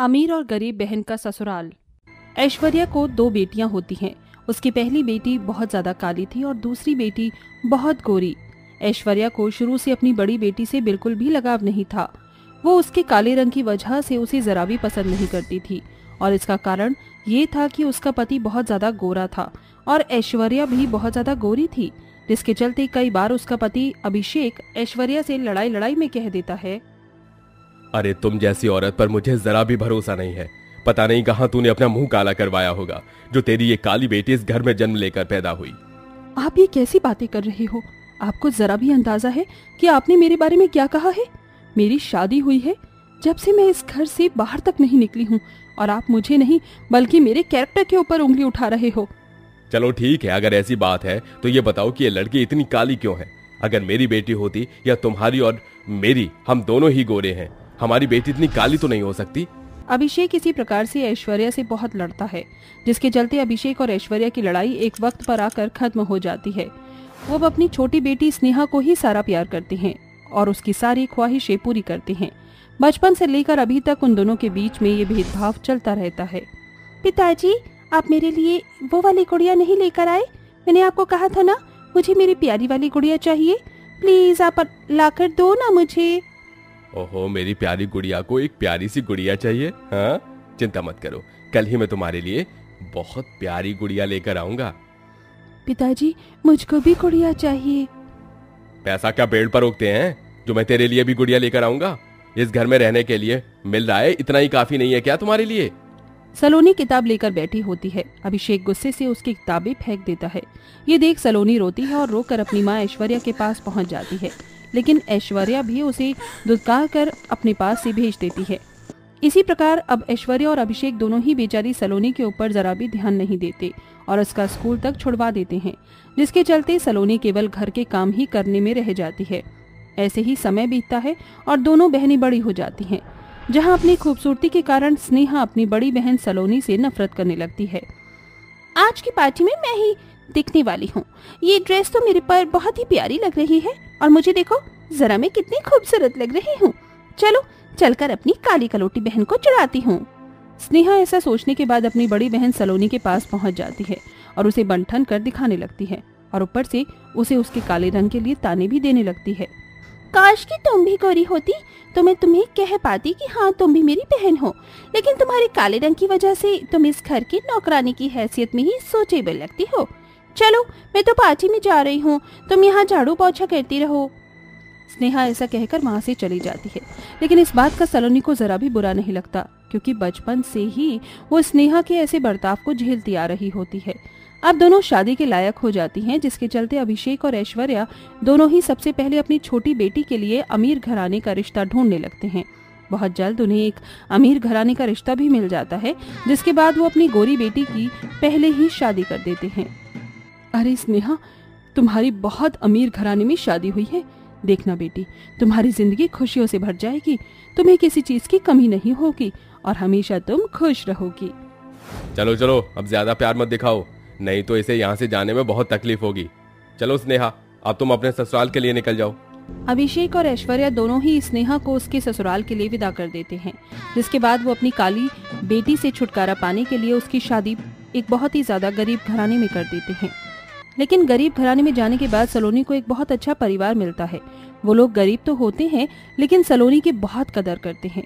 अमीर और गरीब बहन का ससुराल। ऐश्वर्या को दो बेटियां होती हैं। उसकी पहली बेटी बहुत ज्यादा काली थी और दूसरी बेटी बहुत गोरी। ऐश्वर्या को शुरू से अपनी बड़ी बेटी से बिल्कुल भी लगाव नहीं था। वो उसके काले रंग की वजह से उसे जरा भी पसंद नहीं करती थी और इसका कारण ये था कि उसका पति बहुत ज्यादा गोरा था और ऐश्वर्या भी बहुत ज्यादा गोरी थी, जिसके चलते कई बार उसका पति अभिषेक ऐश्वर्या से लड़ाई लड़ाई में कह देता है, अरे तुम जैसी औरत पर मुझे जरा भी भरोसा नहीं है। पता नहीं कहां तूने अपना मुंह काला करवाया होगा जो तेरी ये काली बेटी इस घर में जन्म लेकर पैदा हुई। आप ये कैसी बातें कर रहे हो? आपको जरा भी अंदाजा है कि आपने मेरे बारे में क्या कहा है? मेरी शादी हुई है जब से मैं इस घर से बाहर तक नहीं निकली हूँ और आप मुझे नहीं बल्कि मेरे कैरेक्टर के ऊपर उंगली उठा रहे हो। चलो ठीक है, अगर ऐसी बात है तो ये बताओ कि ये लड़की इतनी काली क्यों है? अगर मेरी बेटी होती या तुम्हारी और मेरी, हम दोनों ही गोरे हैं, हमारी बेटी इतनी काली तो नहीं हो सकती। अभिषेक इसी प्रकार से ऐश्वर्या से बहुत लड़ता है, जिसके चलते अभिषेक और ऐश्वर्या की लड़ाई एक वक्त पर आकर खत्म हो जाती है। वो अब अपनी छोटी बेटी स्नेहा को ही सारा प्यार करते हैं और उसकी सारी ख्वाहिशें पूरी करते हैं। बचपन से लेकर अभी तक उन दोनों के बीच में ये भेदभाव चलता रहता है। पिताजी, आप मेरे लिए वो वाली गुड़िया नहीं लेकर आए? मैंने आपको कहा था ना, मुझे मेरी प्यारी वाली गुड़िया चाहिए। प्लीज आप लाकर दो ना मुझे। ओहो, मेरी प्यारी गुड़िया को एक प्यारी सी गुड़िया चाहिए? हाँ, चिंता मत करो, कल ही मैं तुम्हारे लिए बहुत प्यारी गुड़िया लेकर आऊंगा। पिताजी, मुझको भी गुड़िया चाहिए। पैसा क्या पेड़ पर उगते हैं जो मैं तेरे लिए भी गुड़िया लेकर आऊंगा? इस घर में रहने के लिए मिल रहा है, इतना ही काफी नहीं है क्या तुम्हारे लिए? सलोनी किताब लेकर बैठी होती है। अभिषेक गुस्से से उसकी किताबें फेंक देता है। ये देख सलोनी रोती है और रोकर अपनी माँ ऐश्वर्या के पास पहुंच जाती है, लेकिन ऐश्वर्या भी उसे धुतकार कर अपने पास से भेज देती है। इसी प्रकार अब ऐश्वर्या और अभिषेक दोनों ही बेचारी सलोनी के ऊपर जरा भी ध्यान नहीं देते और उसका स्कूल तक छुड़वा देते हैं, जिसके चलते सलोनी केवल घर के काम ही करने में रह जाती है। ऐसे ही समय बीतता है और दोनों बहनें बड़ी हो जाती हैं। जहां अपनी खूबसूरती के कारण स्नेहा अपनी बड़ी बहन सलोनी से नफरत करने लगती है। आज की पार्टी में मैं ही दिखने वाली हूँ। ये ड्रेस तो मेरे पर बहुत ही प्यारी लग रही है और मुझे देखो जरा मैं कितनी खूबसूरत लग रही हूँ। चलो चलकर अपनी काली कलोटी बहन को चढ़ाती हूँ। स्नेहा ऐसा सोचने के बाद अपनी बड़ी बहन सलोनी के पास पहुँच जाती है और उसे बंठन कर दिखाने लगती है और ऊपर से उसे उसके काले रंग के लिए ताने भी देने लगती है। काश कि तुम भी गोरी होती तो मैं तुम्हें कह पाती कि हाँ तुम भी मेरी बहन हो, लेकिन तुम्हारे काले रंग की वजह से तुम इस घर की नौकरानी की हैसियत में ही सोचेबल लगती हो। चलो मैं तो पार्टी में जा रही हूँ, तुम यहाँ झाड़ू पोछा करती रहो। स्नेहा ऐसा कहकर वहाँ से चली जाती है, लेकिन इस बात का सलोनी को जरा भी बुरा नहीं लगता, क्योंकि बचपन से ही वो स्नेहा के ऐसे बर्ताव को झेलती आ रही होती है। अब दोनों शादी के लायक हो जाती हैं, जिसके चलते अभिषेक और ऐश्वर्या दोनों ही सबसे पहले अपनी छोटी बेटी के लिए अमीर घराने का रिश्ता ढूंढने लगते हैं। बहुत जल्द उन्हें एक अमीर घराने का रिश्ता भी मिल जाता है, जिसके बाद वो अपनी गोरी बेटी की पहले ही शादी कर देते हैं। अरे स्नेहा, तुम्हारी बहुत अमीर घराने में शादी हुई है। देखना बेटी, तुम्हारी जिंदगी खुशियों से भर जाएगी, तुम्हें किसी चीज की कमी नहीं होगी और हमेशा तुम खुश रहोगी। चलो चलो, अब ज्यादा प्यार मत दिखाओ, नहीं तो इसे यहाँ से जाने में बहुत तकलीफ होगी। चलो स्नेहा, अब तुम अपने ससुराल के लिए निकल जाओ। अभिषेक और ऐश्वर्या दोनों ही स्नेहा को उसके ससुराल के लिए विदा कर देते हैं, जिसके बाद वो अपनी काली बेटी से छुटकारा पाने के लिए उसकी शादी एक बहुत ही ज्यादा गरीब घराने में कर देते हैं। लेकिन गरीब घराने में जाने के बाद सलोनी को एक बहुत अच्छा परिवार मिलता है। वो लोग गरीब तो होते हैं, लेकिन सलोनी की बहुत कदर करते हैं।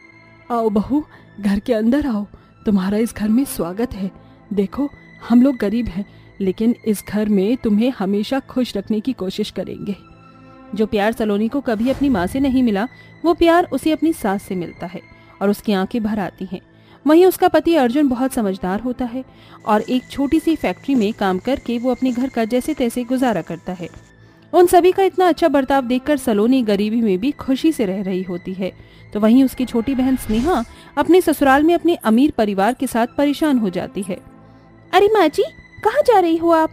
आओ बहू, घर के अंदर आओ, तुम्हारा इस घर में स्वागत है। देखो, हम लोग गरीब हैं, लेकिन इस घर में तुम्हें हमेशा खुश रखने की कोशिश करेंगे। जो प्यार सलोनी को कभी अपनी माँ से नहीं मिला, वो प्यार उसे अपनी सास से मिलता है और उसकी आंखें भर आती हैं। वहीं उसका पति अर्जुन बहुत समझदार होता है और एक छोटी सी फैक्ट्री में काम करके वो अपने घर का जैसे तैसे गुजारा करता है। उन सभी का इतना अच्छा बर्ताव देखकर सलोनी गरीबी में भी खुशी से रह रही होती है, तो वहीं उसकी छोटी बहन स्नेहा अपने ससुराल में अपने अमीर परिवार के साथ परेशान हो जाती है। अरे माँ जी, कहाँ जा रही हो आप?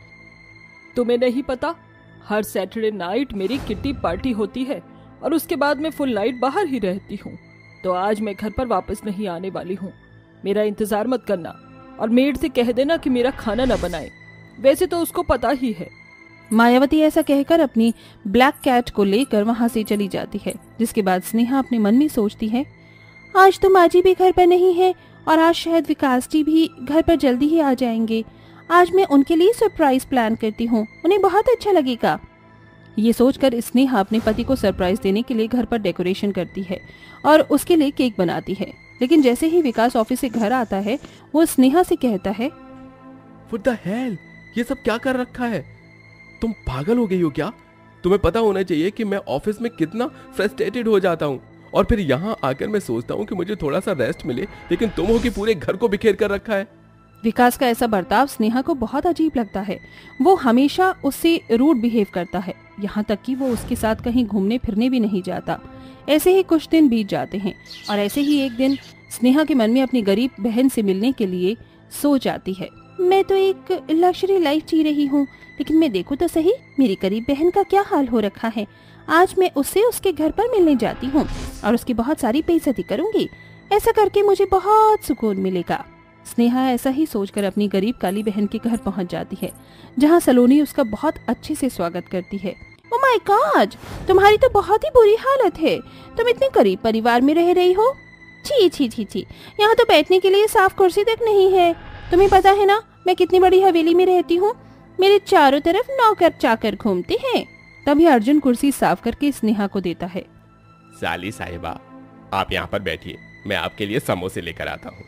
तुम्हें नहीं पता, हर सैटरडे नाइट मेरी किट्टी पार्टी होती है और उसके बाद मैं फुल नाइट बाहर ही रहती हूँ, तो आज मैं घर पर वापस नहीं आने वाली हूँ। मेरा इंतजार मत करना और मेड से कह देना कि मेरा खाना न बनाए, वैसे तो उसको पता ही है। मायावती ऐसा कहकर अपनी ब्लैक कैट को लेकर वहां से चली जाती है, जिसके बाद स्नेहा अपने मन में सोचती है, आज तो माँ जी भी घर पर नहीं है और आज शायद विकास जी भी घर पर जल्दी ही आ जाएंगे। आज मैं उनके लिए सरप्राइज प्लान करती हूँ, उन्हें बहुत अच्छा लगेगा। ये सोचकर स्नेहा अपने पति को सरप्राइज देने के लिए घर पर डेकोरेशन करती है और उसके लिए केक बनाती है। लेकिन जैसे ही विकास ऑफिस से घर आता है वो स्नेहा से कहता है, What the hell? ये सब क्या कर रखा है? तुम पागल हो गई हो क्या? तुम्हें पता होना चाहिए कि मैं ऑफिस में कितना फ्रस्ट्रेटेड हो जाता हूँ और फिर यहाँ आकर मैं सोचता हूँ कि मुझे थोड़ा सा रेस्ट मिले, लेकिन तुम हो कि पूरे घर को बिखेर कर रखा है। विकास का ऐसा बर्ताव स्नेहा को बहुत अजीब लगता है। वो हमेशा उससे रूड बिहेव करता है, यहाँ तक कि वो उसके साथ कहीं घूमने फिरने भी नहीं जाता। ऐसे ही कुछ दिन बीत जाते हैं और ऐसे ही एक दिन स्नेहा के मन में अपनी गरीब बहन से मिलने के लिए सोच आती है। मैं तो एक लग्जरी लाइफ जी रही हूँ, लेकिन मैं देखूँ तो सही मेरी गरीब बहन का क्या हाल हो रखा है। आज मैं उससे उसके घर पर मिलने जाती हूँ और उसकी बहुत सारी बेइज्जती करूंगी। ऐसा करके मुझे बहुत सुकून मिलेगा। स्नेहा ऐसा ही सोचकर अपनी गरीब काली बहन के घर पहुंच जाती है, जहां सलोनी उसका बहुत अच्छे से स्वागत करती है। ओह माय गॉड, तुम्हारी तो बहुत ही बुरी हालत है। तुम इतने गरीब परिवार में रह रही हो। छी छी छी छी, यहाँ तो बैठने के लिए साफ कुर्सी तक नहीं है। तुम्हें पता है ना मैं कितनी बड़ी हवेली में रहती हूँ। मेरे चारों तरफ नौकर चाकर घूमते हैं। तभी अर्जुन कुर्सी साफ करके स्नेहा को देता है। साली साहिबा, आप यहाँ पर बैठिए, मैं आपके लिए समोसे लेकर आता हूँ।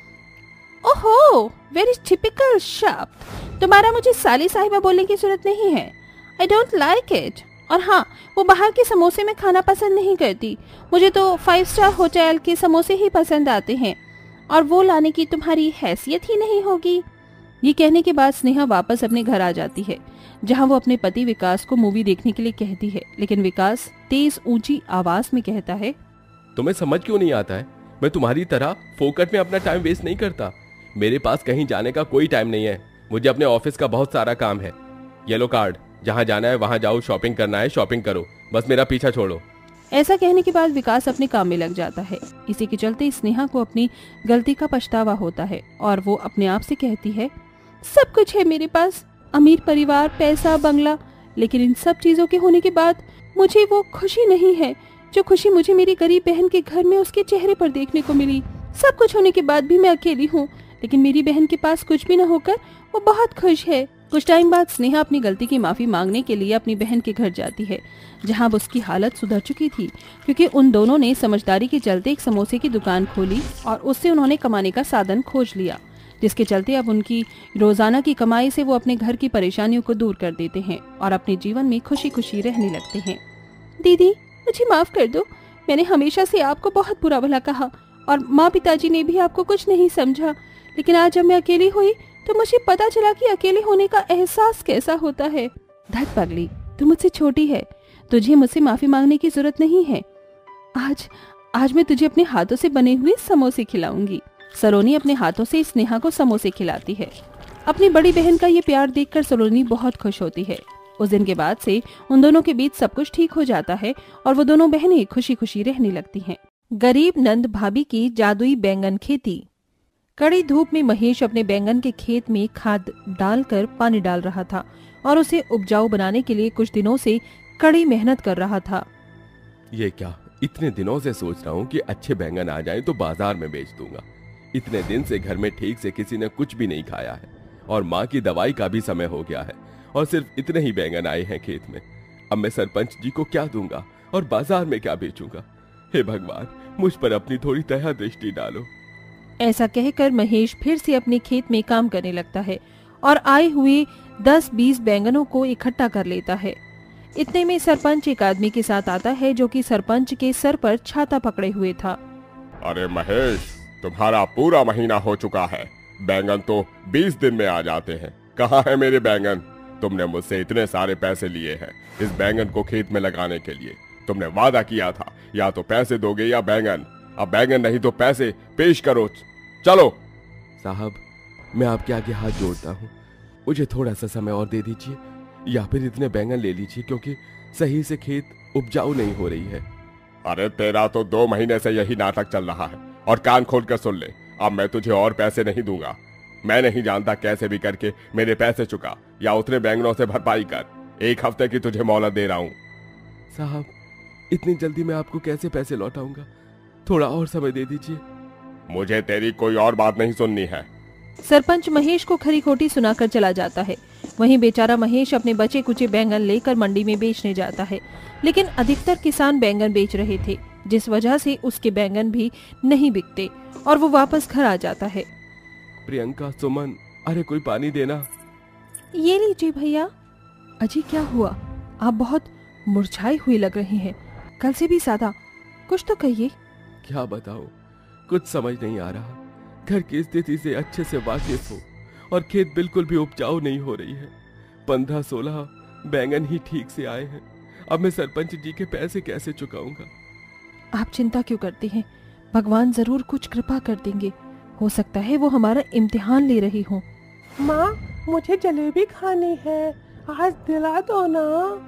ओहो, वेरी टिपिकल शब्द। तुम्हारा मुझे साली साहिबा बोलने की जरूरत नहीं है। I don't like it. और हाँ, वो बाहर के समोसे में खाना पसंद नहीं करती। मुझे तो 5 स्टार होटल के समोसे ही पसंद आते हैं और वो लाने की तुम्हारी हैसियत ही नहीं होगी। ये कहने के बाद स्नेहा वापस अपने घर आ जाती है, जहाँ वो अपने पति विकास को मूवी देखने के लिए कहती है। लेकिन विकास तेज ऊंची आवाज में कहता है, तुम्हें समझ क्यों नहीं आता है? मैं तुम्हारी तरह फोकट में अपना टाइम वेस्ट नहीं करता। मेरे पास कहीं जाने का कोई टाइम नहीं है। मुझे अपने ऑफिस का बहुत सारा काम है। ये लो कार्ड, जहाँ जाना है वहाँ जाओ, शॉपिंग करना है शॉपिंग करो, बस मेरा पीछा छोड़ो। ऐसा कहने के बाद विकास अपने काम में लग जाता है। इसी के चलते स्नेहा को अपनी गलती का पछतावा होता है और वो अपने आप से कहती है, सब कुछ है मेरे पास, अमीर परिवार, पैसा, बंगला, लेकिन इन सब चीजों के होने के बाद मुझे वो खुशी नहीं है जो खुशी मुझे मेरी गरीब बहन के घर में उसके चेहरे पर देखने को मिली। सब कुछ होने के बाद भी मैं अकेली हूँ, लेकिन मेरी बहन के पास कुछ भी न होकर वो बहुत खुश है। कुछ टाइम बाद स्नेहा अपनी गलती की माफी मांगने के लिए अपनी बहन के घर जाती है, जहां अब उसकी हालत सुधर चुकी थी, क्योंकि उन दोनों ने समझदारी के चलते एक समोसे की दुकान खोली और उससे उन्होंने कमाने का साधन खोज लिया, जिसके चलते अब उनकी रोजाना की कमाई से वो अपने घर की परेशानियों को दूर कर देते हैं और अपने जीवन में खुशी खुशी रहने लगते हैं। दीदी, मुझे माफ कर दो। मैंने हमेशा से आपको बहुत बुरा भला कहा और माँ पिताजी ने भी आपको कुछ नहीं समझा, लेकिन आज जब मैं अकेली हुई तो मुझे पता चला कि अकेले होने का एहसास कैसा होता है। धत पगली, तू मुझसे छोटी है, तुझे मुझसे माफी मांगने की जरूरत नहीं है। आज मैं तुझे अपने हाथों से बने हुए समोसे खिलाऊंगी। सलोनी अपने हाथों से स्नेहा को समोसे खिलाती है। अपनी बड़ी बहन का ये प्यार देखकर सलोनी बहुत खुश होती है। उस दिन के बाद से उन दोनों के बीच सब कुछ ठीक हो जाता है और वो दोनों बहनें खुशी खुशी रहने लगती हैं। गरीब नंद भाभी की जादुई बैंगन खेती। कड़ी धूप में महेश अपने बैंगन के खेत में खाद डालकर पानी डाल रहा था और उसे उपजाऊ बनाने के लिए कुछ दिनों से कड़ी मेहनत कर रहा था। ये क्या, इतने दिनों से सोच रहा हूँ कि अच्छे बैंगन आ जाएं तो बाजार में बेच दूंगा। इतने दिन से घर में ठीक से किसी ने कुछ भी नहीं खाया है और माँ की दवाई का भी समय हो गया है और सिर्फ इतने ही बैंगन आए हैं खेत में। अब मैं सरपंच जी को क्या दूंगा और बाजार में क्या बेचूंगा? हे भगवान, मुझ पर अपनी थोड़ी दया दृष्टि डालो। ऐसा कहकर महेश फिर से अपने खेत में काम करने लगता है और आए हुए 10-20 बैंगनों को इकट्ठा कर लेता है। इतने में सरपंच एक आदमी के साथ आता है, जो कि सरपंच के सर पर छाता पकड़े हुए था। अरे महेश, तुम्हारा पूरा महीना हो चुका है, बैंगन तो 20 दिन में आ जाते हैं। कहाँ है मेरे बैंगन? तुमने मुझसे इतने सारे पैसे लिए हैं इस बैंगन को खेत में लगाने के लिए। तुमने वादा किया था, या तो पैसे दोगे या बैंगन। अब बैंगन नहीं तो पैसे पेश करो, चलो। साहब, मैं आपके आगे हाथ जोड़ता हूँ, मुझे थोड़ा सा समय और दे दीजिए या फिर इतने बैंगन ले लीजिए, क्योंकि सही से खेत उपजाऊ नहीं हो रही है। अरे तेरा तो 2 महीने से यही नाटक चल रहा है, और कान खोल कर सुन ले, अब मैं तुझे और पैसे नहीं दूंगा। मैं नहीं जानता कैसे भी करके मेरे पैसे चुका या उतने बैंगनों से भरपाई कर। 1 हफ्ते की तुझे मोहलत दे रहा हूँ। साहब, इतनी जल्दी मैं आपको कैसे पैसे लौटाऊंगा? थोड़ा और समय दे दीजिए। मुझे तेरी कोई और बात नहीं सुननी है। सरपंच महेश को खरी खोटी सुनाकर चला जाता है। वहीं बेचारा महेश अपने बचे कुचे बैंगन लेकर मंडी में बेचने जाता है, लेकिन अधिकतर किसान बैंगन बेच रहे थे, जिस वजह से उसके बैंगन भी नहीं बिकते और वो वापस घर आ जाता है। प्रियंका, सुमन, अरे कोई पानी देना। ये लीजिए भैया। अजी क्या हुआ? आप बहुत मुरझाई हुई लग रही हैं। कल से भी सादा, कुछ तो कहिए। क्या बताऊं, कुछ समझ नहीं आ रहा। घर की स्थिति से अच्छे से वाकिफ हूँ और खेत बिल्कुल भी उपजाऊ नहीं हो रही है। 15-16 बैंगन ही ठीक से आए हैं। अब मैं सरपंच जी के पैसे कैसे चुकाऊंगा? आप चिंता क्यों करते हैं? भगवान जरूर कुछ कृपा कर देंगे। हो सकता है वो हमारा इम्तिहान ले रही हो। माँ, मुझे जलेबी खानी है, आज दिला दो ना।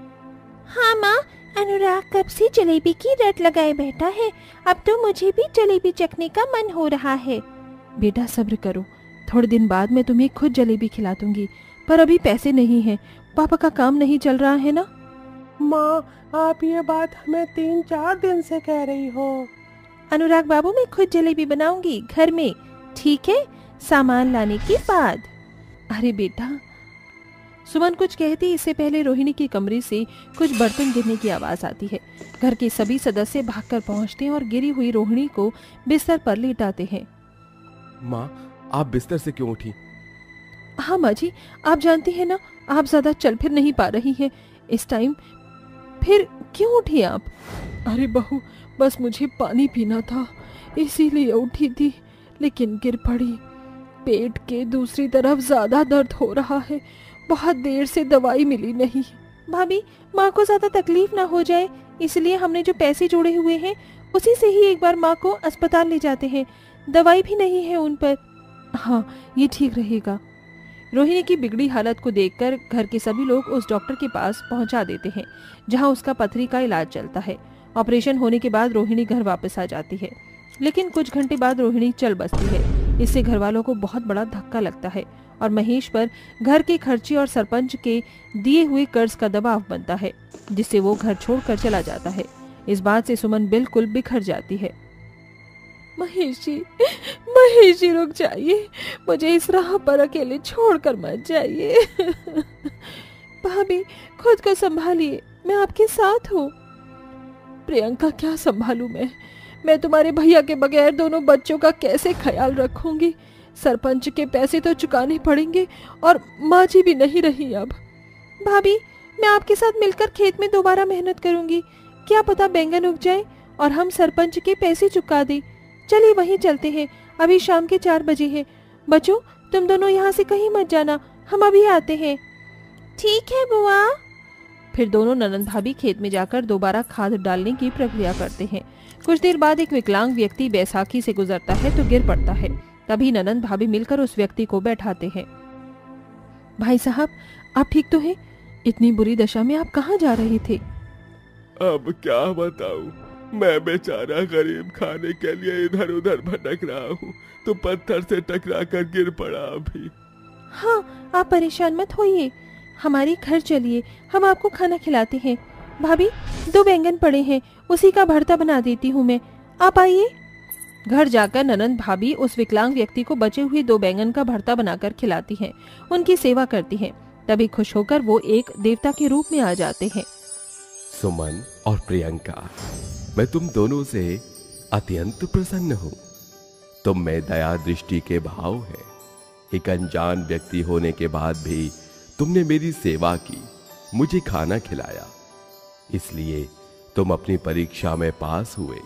हाँ माँ, अनुराग कब से जलेबी की रट लगाए बैठा है। अब तो मुझे भी जलेबी चखने का मन हो रहा है। बेटा सब्र करो, थोड़े दिन बाद मैं तुम्हें खुद जलेबी खिला दूंगी, पर अभी पैसे नहीं हैं। पापा का काम नहीं चल रहा है ना। माँ, आप ये बात हमें 3-4 दिन से कह रही हो। अनुराग बाबू, मैं खुद जलेबी बनाऊंगी घर में, ठीक है? सामान लाने के बाद। अरे बेटा। सुमन कुछ कहती इससे पहले रोहिणी के कमरे से कुछ बर्तन गिरने की आवाज आती है। घर के सभी सदस्य भागकर पहुंचते हैं और गिरी हुई रोहिणी को बिस्तर पर लेटाते हैं। माँ, आप बिस्तर से क्यों उठी? हाँ माँ जी, आप जानती हैं ना, आप ज्यादा चल फिर नहीं पा रही हैं इस टाइम। फिर क्यों उठी आप? अरे बहू, बस मुझे पानी पीना था, इसीलिए उठी थी, लेकिन गिर पड़ी। पेट के दूसरी तरफ ज्यादा दर्द हो रहा है, बहुत देर से दवाई मिली नहीं। भाभी, माँ को ज्यादा तकलीफ ना हो जाए, इसलिए हमने जो पैसे जोड़े हुए हैं उसी से ही एक बार माँ को अस्पताल ले जाते हैं। दवाई भी नहीं है उन पर। हाँ, ये ठीक रहेगा। रोहिणी की बिगड़ी हालत को देखकर घर के सभी लोग उस डॉक्टर के पास पहुंचा देते हैं, जहां उसका पथरी का इलाज चलता है। ऑपरेशन होने के बाद रोहिणी घर वापस आ जाती है, लेकिन कुछ घंटे बाद रोहिणी चल बसती है। इससे घर वालों को बहुत बड़ा धक्का लगता है और महेश पर घर के खर्चे और सरपंच के दिए हुए कर्ज का दबाव बनता है, जिससे वो घर छोड़कर चला जाता है। इस बात से सुमन बिल्कुल बिखर जाती है। महेश जी रुक जाइए, मुझे इस राह पर अकेले छोड़कर मत जाइए। भाभी, खुद को संभालिए, मैं आपके साथ हूँ। प्रियंका, क्या संभालूं मैं तुम्हारे भैया के बगैर दोनों बच्चों का कैसे ख्याल रखूंगी? सरपंच के पैसे तो चुकाने पड़ेंगे और माँ जी भी नहीं रही अब। भाभी, मैं आपके साथ मिलकर खेत में दोबारा मेहनत करूंगी। क्या पता बैंगन उग जाए और हम सरपंच के पैसे चुका दें। चलिए वहीं चलते हैं, अभी शाम के 4 बजे हैं। बच्चों, तुम दोनों यहाँ से कहीं मत जाना, हम अभी आते हैं। ठीक है बुआ। फिर दोनों ननंद भाभी खेत में जाकर दोबारा खाद डालने की प्रक्रिया करते हैं। कुछ देर बाद एक विकलांग व्यक्ति बैसाखी से गुजरता है तो गिर पड़ता है। तभी ननंद भाभी मिलकर उस व्यक्ति को बैठाते हैं। भाई साहब, आप ठीक तो हैं? इतनी बुरी दशा में आप कहाँ जा रहे थे? अब क्या बताऊं, मैं बेचारा गरीब खाने के लिए इधर उधर भटक रहा हूँ तो पत्थर से टकरा कर गिर पड़ा अभी। हाँ, आप परेशान मत होइए, हमारे घर चलिए, हम आपको खाना खिलाते हैं। भाभी, 2 बैंगन पड़े हैं, उसी का भरता बना देती हूँ मैं, आप आइए। घर जाकर ननंद भाभी उस विकलांग व्यक्ति को बचे हुए 2 बैंगन का भरता बनाकर खिलाती हैं, उनकी सेवा करती हैं। तभी खुश होकर वो एक देवता के रूप में आ जाते हैं। सुमन और प्रियंका, मैं तुम दोनों से अत्यंत प्रसन्न हूँ। तुम में दया दृष्टि के भाव है। एक अनजान व्यक्ति होने के बाद भी तुमने मेरी सेवा की, मुझे खाना खिलाया, इसलिए तुम अपनी परीक्षा में पास हुए।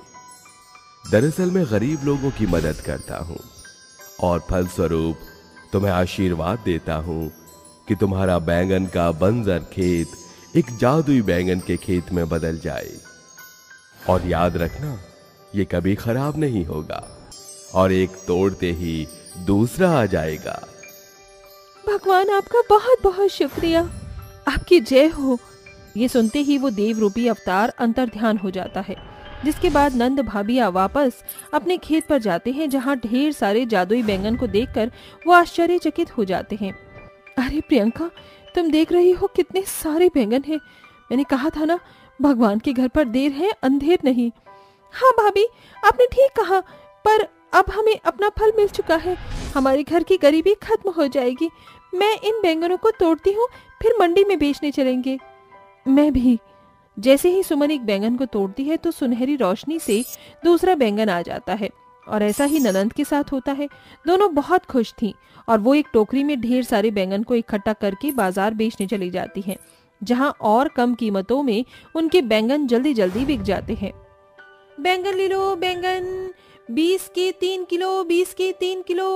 दरअसल मैं गरीब लोगों की मदद करता हूँ और फलस्वरूप तुम्हें आशीर्वाद देता हूँ कि तुम्हारा बैंगन का बंजर खेत एक जादुई बैंगन के खेत में बदल जाए। और याद रखना, ये कभी खराब नहीं होगा और एक तोड़ते ही दूसरा आ जाएगा। भगवान, आपका बहुत बहुत शुक्रिया, आपकी जय हो। ये सुनते ही वो देव रूपी अवतार अंतर्ध्यान हो जाता है, जिसके बाद नंद भाभिया वापस अपने खेत पर जाते हैं, जहाँ ढेर सारे जादुई बैंगन को देखकर वो आश्चर्यचकित हो जाते हैं। अरे प्रियंका, तुम देख रही हो कितने सारे बैंगन हैं। मैंने कहा था ना, भगवान के घर पर देर है अंधेर नहीं। हाँ भाभी, आपने ठीक कहा, पर अब हमें अपना फल मिल चुका है, हमारे घर की गरीबी खत्म हो जाएगी। मैं इन बैंगनों को तोड़ती हूँ, फिर मंडी में बेचने चलेंगे। मैं भी। जैसे ही सुमन एक बैंगन को तोड़ती है तो सुनहरी रोशनी से दूसरा बैंगन आ जाता है, और ऐसा ही ननंद के साथ होता है। दोनों बहुत खुश थीं और वो एक टोकरी में ढेर सारे बैंगन को इकट्ठा करके बाजार बेचने चली जाती हैं, जहां और कम कीमतों में उनके बैंगन जल्दी जल्दी बिक जाते हैं। बैंगन ले लो, बैंगन 20 के 3 किलो, 20 के 3 किलो।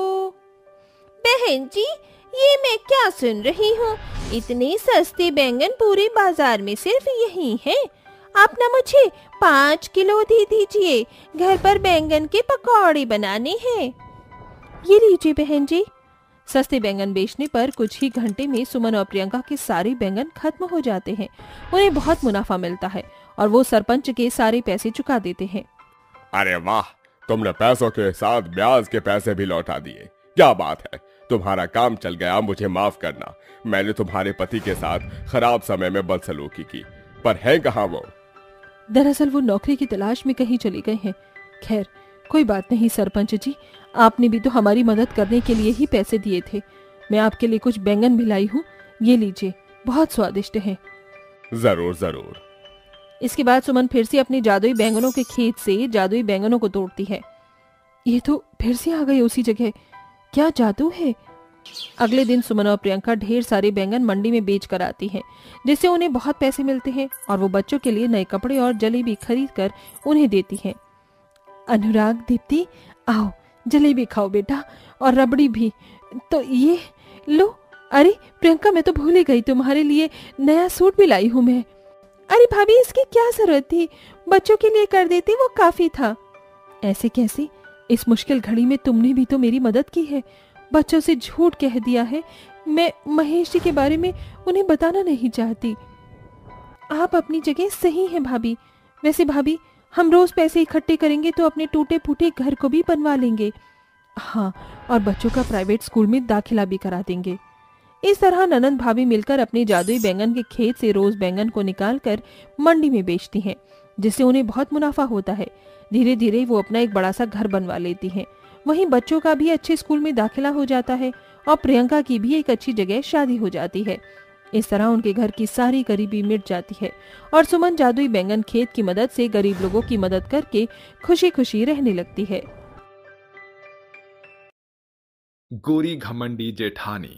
बहन जी, ये मैं क्या सुन रही हूँ? इतने सस्ते बैंगन पूरे बाजार में सिर्फ यही है। आप ना मुझे 5 किलो दे दीजिए, घर पर बैंगन के पकौड़े बनाने हैं। ये लीजिए बहन जी। सस्ते बैंगन बेचने पर कुछ ही घंटे में सुमन और प्रियंका के सारे बैंगन खत्म हो जाते हैं। उन्हें बहुत मुनाफा मिलता है और वो सरपंच के सारे पैसे चुका देते हैं। अरे वाह, तुमने पैसों के साथ ब्याज के पैसे भी लौटा दिए। क्या बात है, तुम्हारा काम चल गया। मुझे माफ करना, मैंने तुम्हारे पति के साथ खराब समय में बदसलूकी की। पर है कहाँ वो? दरअसल वो नौकरी की तलाश में कहीं चले गए हैं। खैर कोई बात नहीं सरपंच जी, आपने भी तो हमारी मदद करने के लिए ही पैसे दिए थे। मैं आपके लिए कुछ बैंगन भी लाई हूँ, ये लीजिए, बहुत स्वादिष्ट है। जरूर जरूर। इसके बाद सुमन फिर से अपने जादुई बैंगनों के खेत से जादुई बैंगनों को तोड़ती है। ये तो फिर से आ गए उसी जगह, क्या जादू है। अगले दिन सुमन और प्रियंका ढेर सारे बैंगन मंडी में बेच कर आती हैं, जिससे उन्हें बहुत पैसे मिलते हैं और वो बच्चों के लिए नए कपड़े और जलेबी खरीद कर उन्हें देती हैं। अनुराग, दीप्ति, आओ जलेबी खाओ बेटा, और रबड़ी भी। तो ये लो। अरे प्रियंका, मैं तो भूल ही गई, तुम्हारे लिए नया सूट भी लाई हूँ मैं। अरे भाभी, इसकी क्या जरूरत थी? बच्चों के लिए कर देती, वो काफी था। ऐसे कैसे? इस मुश्किल घड़ी में तुमने भी तो मेरी मदद की है। बच्चों से झूठ कह दिया है। मैं महेश जी के बारे में उन्हें बताना नहीं चाहती। आप अपनी जगह सही हैं भाभी। वैसे भाभी, हम रोज पैसे इकट्ठे करेंगे तो अपने टूटे फूटे घर को भी बनवा लेंगे। हाँ, और बच्चों का प्राइवेट स्कूल में दाखिला भी करा देंगे। इस तरह ननंद भाभी मिलकर अपने जादुई बैंगन के खेत से रोज बैंगन को निकालकर मंडी में बेचती हैं, जिससे उन्हें बहुत मुनाफा होता है। धीरे धीरे वो अपना एक बड़ा सा घर बनवा लेती हैं। वहीं बच्चों का भी अच्छे स्कूल में दाखिला हो जाता है और प्रियंका की भी एक अच्छी जगह शादी हो जाती है। इस तरह उनके घर की सारी गरीबी मिट जाती है और सुमन जादुई बैंगन खेत की मदद से गरीब लोगों की मदद करके खुशी खुशी रहने लगती है। गोरी घमंडी जेठानी।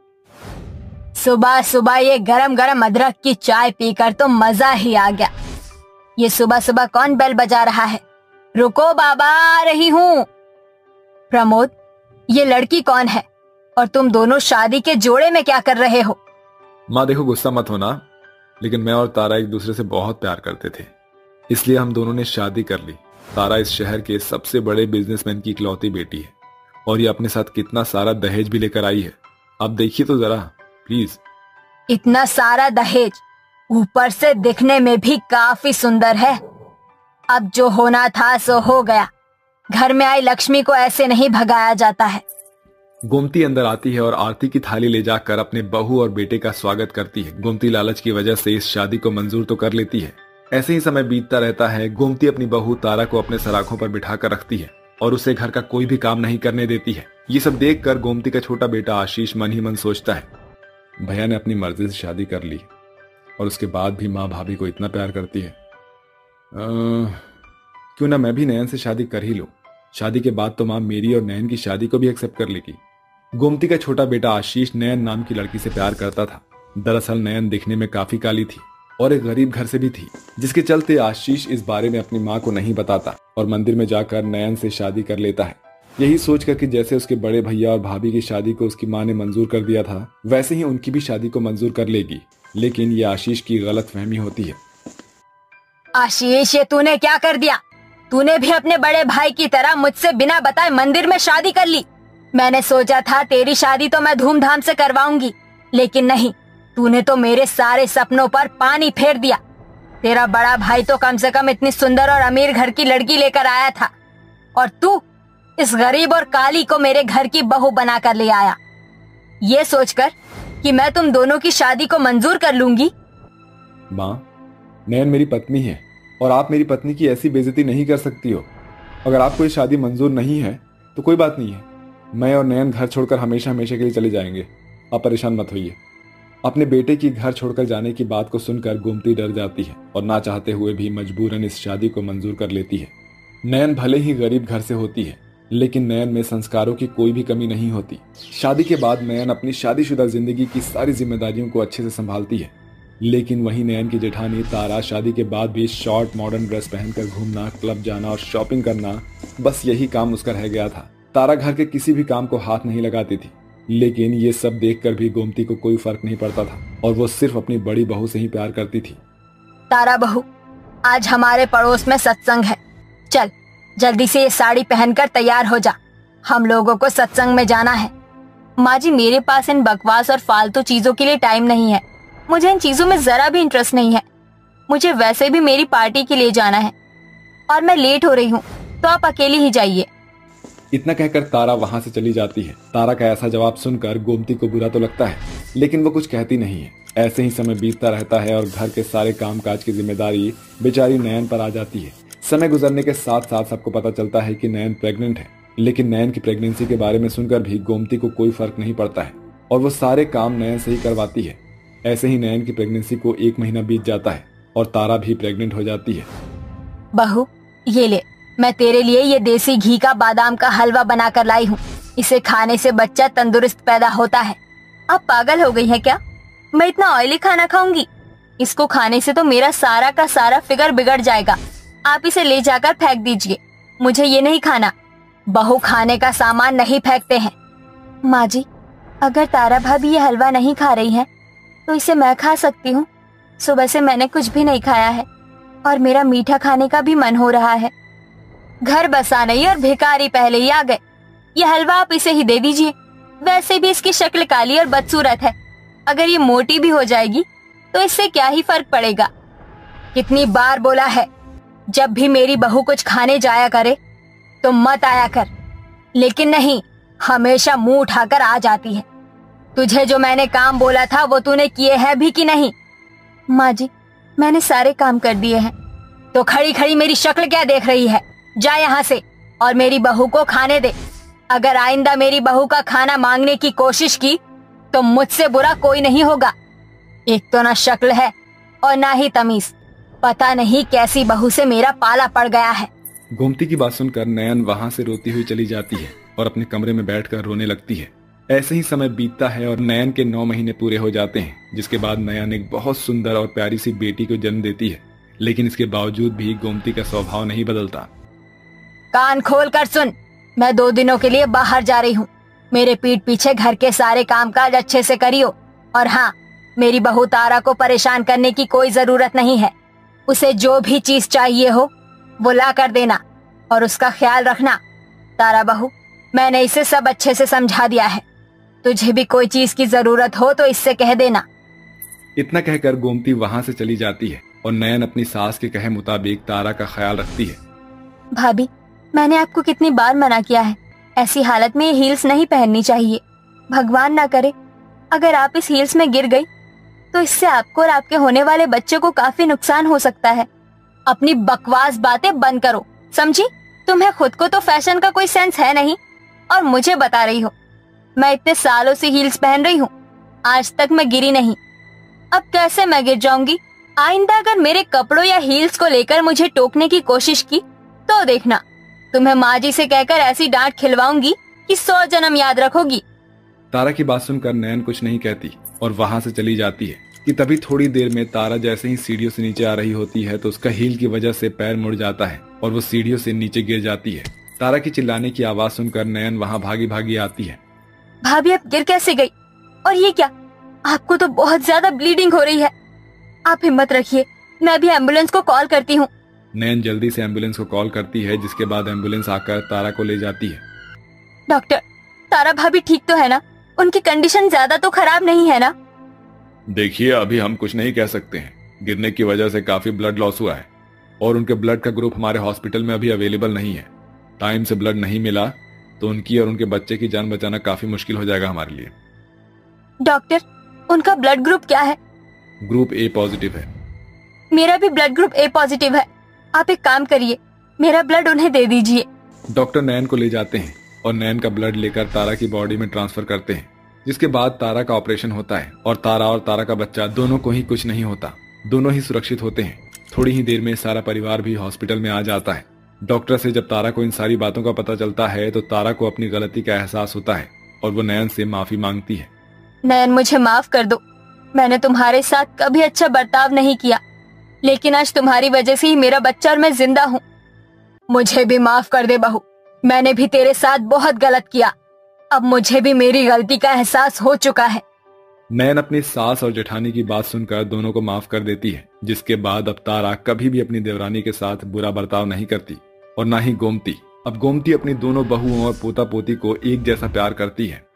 सुबह सुबह ये गरम गरम अदरक की चाय पीकर तो मजा ही आ गया। ये सुबह सुबह कौन बेल बजा रहा है? रुको बाबा, आ रही हूँ। प्रमोद, ये लड़की कौन है और तुम दोनों शादी के जोड़े में क्या कर रहे हो? माँ देखो, गुस्सा मत होना, लेकिन मैं और तारा एक दूसरे से बहुत प्यार करते थे, इसलिए हम दोनों ने शादी कर ली। तारा इस शहर के सबसे बड़े बिजनेसमैन की इकलौती बेटी है और ये अपने साथ कितना सारा दहेज भी लेकर आई है। अब देखिए तो जरा प्लीज। इतना सारा दहेज, ऊपर से दिखने में भी काफी सुंदर है। अब जो होना था सो हो गया। घर में आई लक्ष्मी को ऐसे नहीं भगाया जाता है। गोमती अंदर आती है और आरती की थाली ले जाकर अपने बहू और बेटे का स्वागत करती है। गोमती लालच की वजह से इस शादी को मंजूर तो कर लेती है। ऐसे ही समय बीतता रहता है। गोमती अपनी बहू तारा को अपने सराखों पर बिठाकर रखती है और उसे घर का कोई भी काम नहीं करने देती है। ये सब देखकर गोमती का छोटा बेटा आशीष मन ही मन सोचता है, भैया ने अपनी मर्जी से शादी कर ली और उसके बाद भी माँ भाभी को इतना प्यार करती है। क्यों ना मैं भी नयन से शादी कर ही लूं। शादी के बाद तो माँ मेरी और नयन की शादी को भी एक्सेप्ट कर लेगी। गोमती का छोटा बेटा आशीष नयन नाम की लड़की से प्यार करता था। दरअसल नयन दिखने में काफी काली थी और एक गरीब घर से भी थी, जिसके चलते आशीष इस बारे में अपनी माँ को नहीं बताता और मंदिर में जाकर नयन से शादी कर लेता है, यही सोचकर कि जैसे उसके बड़े भैया और भाभी की शादी को उसकी माँ ने मंजूर कर दिया था, वैसे ही उनकी भी शादी को मंजूर कर लेगी। लेकिन ये आशीष की गलतफहमी होती है। आशीष, ये तूने क्या कर दिया? तूने भी अपने बड़े भाई की तरह मुझसे बिना बताए मंदिर में शादी कर ली। मैंने सोचा था तेरी शादी तो मैं धूमधाम से करवाऊंगी, लेकिन नहीं, तूने तो मेरे सारे सपनों पर पानी फेर दिया। तेरा बड़ा भाई तो कम से कम इतनी सुंदर और अमीर घर की लड़की लेकर आया था, और तू इस गरीब और काली को मेरे घर की बहू बनाकर ले आया, ये सोचकर कि मैं तुम दोनों की शादी को मंजूर कर लूंगी। माँ, नयन मेरी पत्नी है और आप मेरी पत्नी की ऐसी बेइज्जती नहीं कर सकती हो। अगर आपको ये शादी मंजूर नहीं है तो कोई बात नहीं है, मैं और नयन घर छोड़कर हमेशा हमेशा के लिए चले जाएंगे। आप परेशान मत होइए। अपने बेटे की घर छोड़कर जाने की बात को सुनकर गोमती डर जाती है और ना चाहते हुए भी मजबूरन इस शादी को मंजूर कर लेती है। नयन भले ही गरीब घर से होती है, लेकिन नयन में संस्कारों की कोई भी कमी नहीं होती। शादी के बाद नयन अपनी शादीशुदा जिंदगी की सारी जिम्मेदारियों को अच्छे से संभालती है, लेकिन वहीं नयन की जेठानी तारा शादी के बाद भी शॉर्ट मॉडर्न ड्रेस पहनकर घूमना, क्लब जाना और शॉपिंग करना, बस यही काम उसका रह गया था। तारा घर के किसी भी काम को हाथ नहीं लगाती थी, लेकिन ये सब देखकर भी गोमती को कोई फर्क नहीं पड़ता था और वो सिर्फ अपनी बड़ी बहू से ही प्यार करती थी। तारा बहू, आज हमारे पड़ोस में सत्संग है, चल जल्दी से ये साड़ी पहनकर तैयार हो जा, हम लोगों को सत्संग में जाना है। माँ जी, मेरे पास इन बकवास और फालतू चीजों के लिए टाइम नहीं है, मुझे इन चीजों में जरा भी इंटरेस्ट नहीं है। मुझे वैसे भी मेरी पार्टी के लिए जाना है और मैं लेट हो रही हूँ, तो आप अकेली ही जाइए। इतना कहकर तारा वहां से चली जाती है। तारा का ऐसा जवाब सुनकर गोमती को बुरा तो लगता है, लेकिन वो कुछ कहती नहीं है। ऐसे ही समय बीतता रहता है और घर के सारे कामकाज की जिम्मेदारी बेचारी नयन पर आ जाती है। समय गुजरने के साथ साथ सबको पता चलता है कि नयन प्रेग्नेंट है, लेकिन नयन की प्रेगनेंसी के बारे में सुनकर भी गोमती को कोई फर्क नहीं पड़ता है और वो सारे काम नयन से ही करवाती है। ऐसे ही नयन की प्रेगनेंसी को 1 महीना बीत जाता है और तारा भी प्रेग्नेंट हो जाती है। बहू, ये ले, मैं तेरे लिए ये देसी घी का बादाम का हलवा बनाकर लाई हूँ। इसे खाने से बच्चा तंदुरुस्त पैदा होता है। आप पागल हो गई हैं क्या? मैं इतना ऑयली खाना खाऊंगी? इसको खाने से तो मेरा सारा का सारा फिगर बिगड़ जाएगा। आप इसे ले जाकर फेंक दीजिए, मुझे ये नहीं खाना। बहू खाने का सामान नहीं फेंकते हैं। माँ जी, अगर तारा भाभी ये हलवा नहीं खा रही है तो इसे मैं खा सकती हूँ। सुबह से मैंने कुछ भी नहीं खाया है और मेरा मीठा खाने का भी मन हो रहा है। घर बसा नहीं और भिखारी पहले ही आ गए। ये हलवा आप इसे ही दे दीजिए। वैसे भी इसकी शक्ल काली और बदसूरत है, अगर ये मोटी भी हो जाएगी तो इससे क्या ही फर्क पड़ेगा। कितनी बार बोला है, जब भी मेरी बहू कुछ खाने जाया करे तो मत आया कर, लेकिन नहीं, हमेशा मुंह उठाकर आ जाती है। तुझे जो मैंने काम बोला था वो तूने किए हैं भी कि नहीं? माँ जी, मैंने सारे काम कर दिए हैं। तो खड़ी खड़ी मेरी शक्ल क्या देख रही है? जा यहाँ से और मेरी बहू को खाने दे। अगर आइंदा मेरी बहू का खाना मांगने की कोशिश की तो मुझसे बुरा कोई नहीं होगा। एक तो ना शक्ल है और ना ही तमीज, पता नहीं कैसी बहू से मेरा पाला पड़ गया है। गोमती की बात सुनकर नयन वहां से रोती हुई चली जाती है और अपने कमरे में बैठकर रोने लगती है। ऐसे ही समय बीतता है और नयन के 9 महीने पूरे हो जाते हैं, जिसके बाद नयन एक बहुत सुंदर और प्यारी सी बेटी को जन्म देती है। लेकिन इसके बावजूद भी गोमती का स्वभाव नहीं बदलता। कान खोल कर सुन, मैं 2 दिनों के लिए बाहर जा रही हूँ। मेरे पीठ पीछे घर के सारे कामकाज अच्छे से करियो। और हाँ, मेरी बहू तारा को परेशान करने की कोई जरूरत नहीं है। उसे जो भी चीज चाहिए हो वो ला कर देना और उसका ख्याल रखना। तारा बहू, मैंने इसे सब अच्छे से समझा दिया है। तुझे भी कोई चीज की जरूरत हो तो इससे कह देना। इतना कहकर गोमती वहां से चली जाती है और नयन अपनी सास के कहे मुताबिक तारा का ख्याल रखती है। भाभी, मैंने आपको कितनी बार मना किया है, ऐसी हालत में ये हील्स नहीं पहननी चाहिए। भगवान ना करे अगर आप इस हील्स में गिर गई तो इससे आपको और आपके होने वाले बच्चे को काफी नुकसान हो सकता है। अपनी बकवास बातें बंद करो, समझी? तुम्हें खुद को तो फैशन का कोई सेंस है नहीं और मुझे बता रही हो। मैं इतने सालों से हील्स पहन रही हूँ, आज तक मैं गिरी नहीं। अब कैसे मैं गिर जाऊंगी? आइंदा अगर मेरे कपड़ों या हील्स को लेकर मुझे टोकने की कोशिश की तो देखना, तुम्हें माँ जी से कहकर ऐसी डांट खिलवाऊंगी कि 100 जन्म याद रखोगी। तारा की बात सुनकर नयन कुछ नहीं कहती और वहां से चली जाती है कि तभी थोड़ी देर में तारा जैसे ही सीढ़ियों से नीचे आ रही होती है तो उसका हील की वजह से पैर मुड़ जाता है और वो सीढ़ियों से नीचे गिर जाती है। तारा की चिल्लाने की आवाज सुनकर नयन वहां भागी भागी आती है। भाभी, आप गिर कैसे गई? और ये क्या? आपको तो बहुत ज्यादा ब्लीडिंग हो रही है। आप हिम्मत रखिए, मैं अभी एम्बुलेंस को कॉल करती हूँ। नयन जल्दी से एम्बुलेंस को कॉल करती है, जिसके बाद एम्बुलेंस आकर तारा को ले जाती है। डॉक्टर, तारा भाभी ठीक तो है ना? उनकी कंडीशन ज्यादा तो खराब नहीं है ना? देखिए, अभी हम कुछ नहीं कह सकते हैं। गिरने की वजह से काफी ब्लड लॉस हुआ है और उनके ब्लड का ग्रुप हमारे हॉस्पिटल में अभी अवेलेबल नहीं है। टाइम से ब्लड नहीं मिला तो उनकी और उनके बच्चे की जान बचाना काफी मुश्किल हो जाएगा हमारे लिए। डॉक्टर, उनका ब्लड ग्रुप क्या है? ग्रुप ए पॉजिटिव है। मेरा भी ब्लड ग्रुप ए पॉजिटिव है। आप एक काम करिए, मेरा ब्लड उन्हें दे दीजिए। डॉक्टर नयन को ले जाते हैं और नयन का ब्लड लेकर तारा की बॉडी में ट्रांसफर करते हैं, जिसके बाद तारा का ऑपरेशन होता है और तारा का बच्चा दोनों को ही कुछ नहीं होता। दोनों ही सुरक्षित होते हैं। थोड़ी ही देर में सारा परिवार भी हॉस्पिटल में आ जाता है। डॉक्टर से जब तारा को इन सारी बातों का पता चलता है तो तारा को अपनी गलती का एहसास होता है और वो नयन से माफी मांगती है। नयन, मुझे माफ कर दो। मैंने तुम्हारे साथ कभी अच्छा बर्ताव नहीं किया, लेकिन आज तुम्हारी वजह से ही मेरा बच्चा और मैं जिंदा हूँ। मुझे भी माफ कर दे बहू, मैंने भी तेरे साथ बहुत गलत किया। अब मुझे भी मेरी गलती का एहसास हो चुका है। नयन अपनी सास और जेठानी की बात सुनकर दोनों को माफ कर देती है, जिसके बाद अब तारा कभी भी अपनी देवरानी के साथ बुरा बर्ताव नहीं करती और ना ही गोमती। अब गोमती अपनी दोनों बहुओं और पोता पोती को एक जैसा प्यार करती है